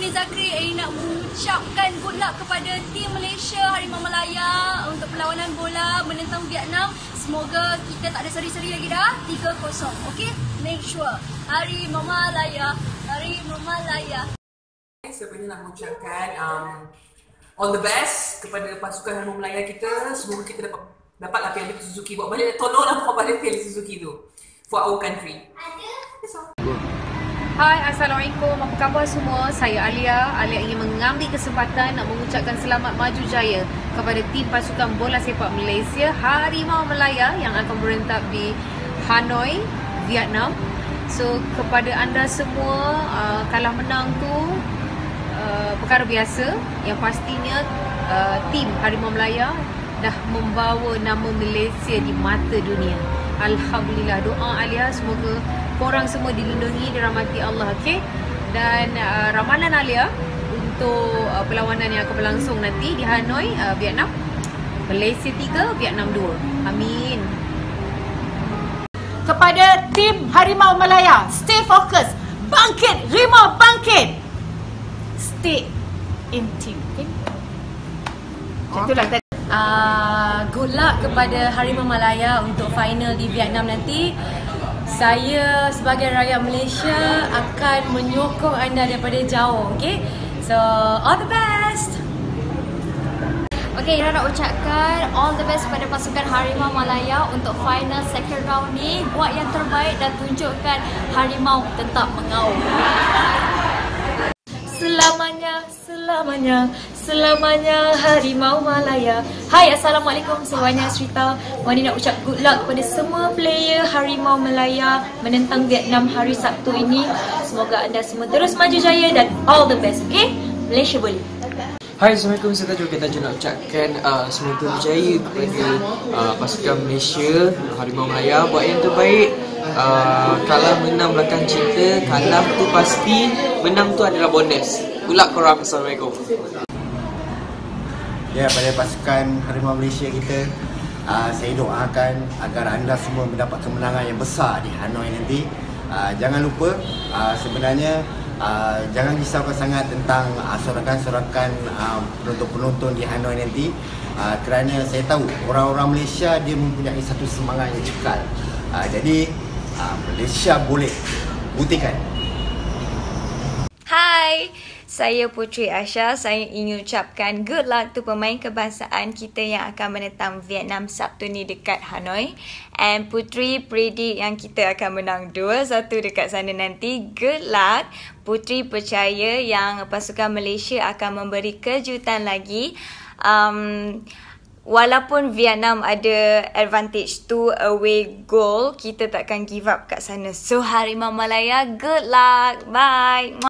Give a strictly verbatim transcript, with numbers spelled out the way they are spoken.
Aini Zakri, Aini nak mengucapkan good luck kepada tim Malaysia Harimau Malaya untuk perlawanan bola menentang Vietnam. Semoga kita tak ada seri-seri lagi dah. tiga kosong. Okay? Make sure. Harimau Malaya. Harimau Malaya. Sebenarnya nak mengucapkan um, all the best kepada pasukan Harimau Malaya kita. Semoga kita dapat dapatlah piala Suzuki. Buat balik, tolonglah bawa balik piala Suzuki tu for our country. Hai, Assalamualaikum. Apa khabar semua? Saya Alia. Alia ingin mengambil kesempatan nak mengucapkan selamat maju jaya kepada tim pasukan bola sepak Malaysia Harimau Malaya yang akan berentak di Hanoi, Vietnam. So, kepada anda semua, uh, kalah menang tu uh, perkara biasa. Yang pastinya uh, tim Harimau Malaya dah membawa nama Malaysia di mata dunia. Alhamdulillah. Doa Alia semoga korang semua dilindungi, dirahmati Allah, okey? Dan uh, ramalan Alia untuk uh, perlawanan yang akan berlangsung nanti di Hanoi, uh, Vietnam. Malaysia tiga, Vietnam dua. Amin. Kepada tim Harimau Malaya, stay fokus. Bangkit, Rimau bangkit. Stay in team, okey? Macam itulah tadi. Uh, good luck kepada Harimau Malaya untuk final di Vietnam nanti. Saya sebagai rakyat Malaysia akan menyokong anda daripada jauh, okay? So, all the best! Okay, Ira nak ucapkan all the best kepada pasukan Harimau Malaya untuk final second round ni. Buat yang terbaik dan tunjukkan Harimau tetap mengaum. Selamanya, selamanya, selamanya Harimau Malaya. Hai, Assalamualaikum semuanya, Srita. Wani nak ucap good luck kepada semua player Harimau Malaya menentang Vietnam hari Sabtu ini. Semoga anda semua terus maju jaya dan all the best, okay? Malaysia boleh. Hai, Assalamualaikum. Saya Tajuk. Kita nak ucapkan uh, semoga berjaya kepada uh, pasukan Malaysia Harimau Malaya. Buat yang terbaik. Uh, kalah menang belakang cinta. Kalah tu pasti, menang tu adalah bonus. Good luck korang. Assalamualaikum. Ya, pada pasukan Harimau Malaysia kita, uh, saya doakan agar anda semua mendapat kemenangan yang besar di Hanoi nanti. Uh, jangan lupa, uh, sebenarnya uh, jangan risaukan sangat tentang uh, sorakan-sorakan uh, penonton-penonton di Hanoi nanti, uh, kerana saya tahu orang-orang Malaysia dia mempunyai satu semangat yang kekal. Uh, jadi uh, Malaysia boleh, buktikan. Hai, saya Putri Asha. Saya ingin ucapkan good luck to pemain kebangsaan kita yang akan menentang Vietnam Sabtu ni dekat Hanoi. And Putri predict yang kita akan menang dua satu dekat sana nanti. Good luck. Putri percaya yang pasukan Malaysia akan memberi kejutan lagi. Um, Walaupun Vietnam ada advantage two away goal, kita takkan give up kat sana. So Harimau Malaya, good luck. Bye.